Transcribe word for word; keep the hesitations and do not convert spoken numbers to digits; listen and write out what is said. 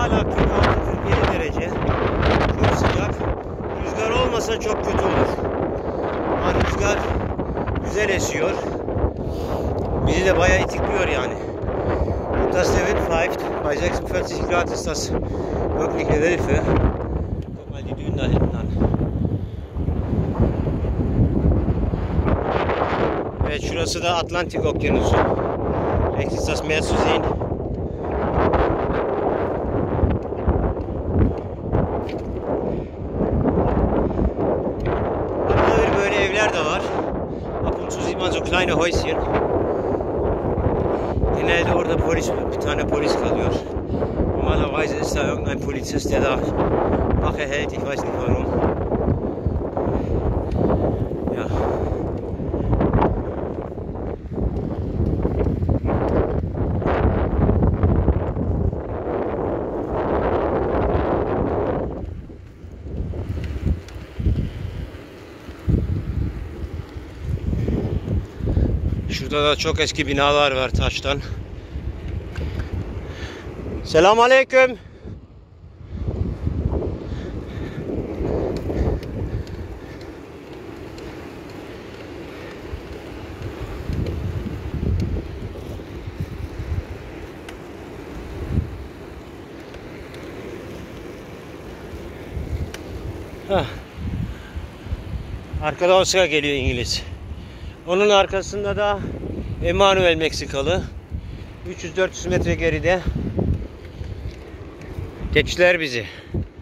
hala kırk altı kırk yedi derece. Çok sıcak. Rüzgar olmasa çok kötü olur. Ama rüzgar güzel esiyor. Bizi de bayağı itikliyor yani. Das seven pfeift bei sechsundvierzig Grad ist das wirklich eine Hilfe. Guck mal die Dünen da hinten an. Evet, şurası da Atlantik Okyanusu. Rechts ist das Meer zu sehen. Arada böyle evler de var. Ab und zu sieht man so kleine Häuschen. Genelde orada polis, bir tane polis kalıyor. Normalerweise ist da irgendein Polizist, der da Wache hält. Ich weiß nicht warum. Ja. Şurada da çok eski binalar var taştan. Selamünaleyküm. Hah. Arkada Oscar geliyor, İngiliz. Onun arkasında da Emanuel Meksikalı. üç yüz dört yüz metre geride. Geçtiler bizi.